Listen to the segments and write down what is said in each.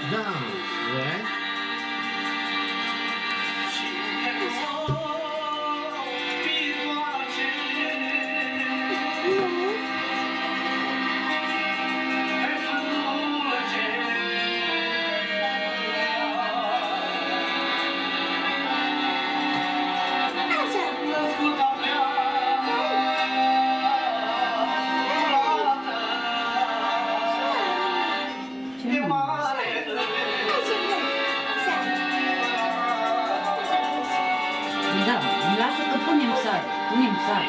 Da, e? Da, lasă că punem sare, punem sare.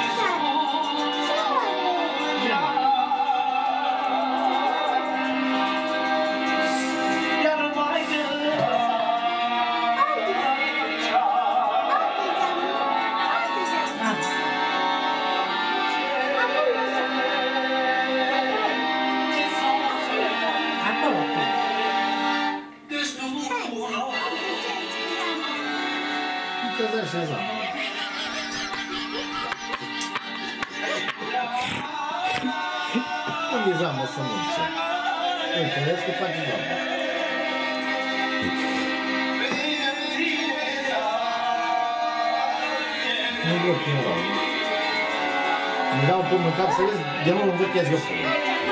Că așa zama. Unde e zama să mânce? Uite, vezi că face zama. Nu vreau prin rău. Îmi dau până în cap să vezi, de mult învârtesc eu până.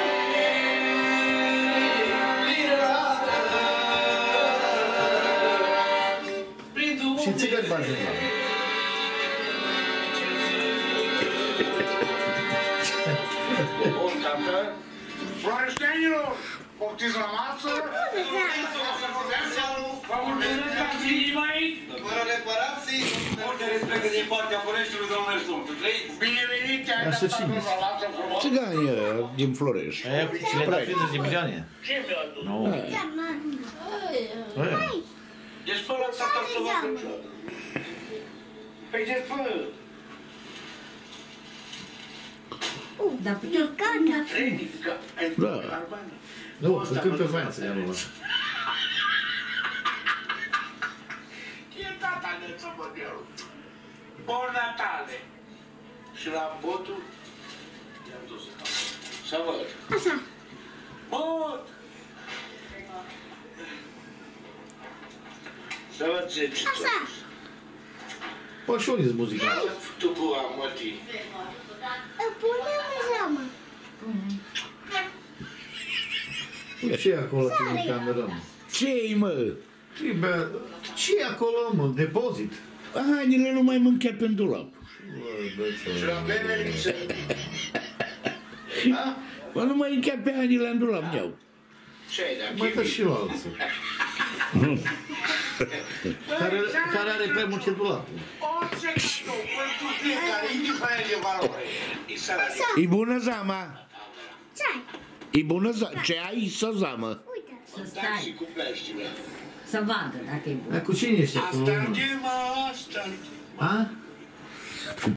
Și țigări bagi în zama. Bun, tată. Floreștenilor, poftiți la masă? Vă mulțumesc că ați venit aici. Fără reparații. Multe respecte din partea Floreștiului, domnule Sumtu. Binevenit, ai dat la masă frumos. Țigani din Florești. Aia cu cele de 50 de milioane. Ce mi-a adus? Nu. Deci fără tata să vă căcioră. Păi de fără. Dar eu canta. Da. Nu, că când pe faință ne-am luat. E tata de țăbădeu. Bun Natale. Și la botul i-am dus să văd. Așa. Bot! Să văd ce ce Așa. Păi și unde-s muzica? tu bua, mătii. Punem în zeamă. Ce-i acolo că ne camerăm? Ce-i, mă? Ce-i acolo, mă? Depozit? Hainele nu mai mânchea pe dulap. Și la beneliță. Bă, nu mai închea pe hainele în dulap, iau. Ce-ai de Mai dă și la alții. Care are prea multe dulapuri. Orice cadou pentru fiecare, indiferent de valoare. E bună zama. Ce ai? E bună zama. Ce ai să zamă? Uite. Să Și stai, cu peștile. să vadă dacă e bun. Dar cu cine ești acolo? Asta-ntima, asta-ntima. A?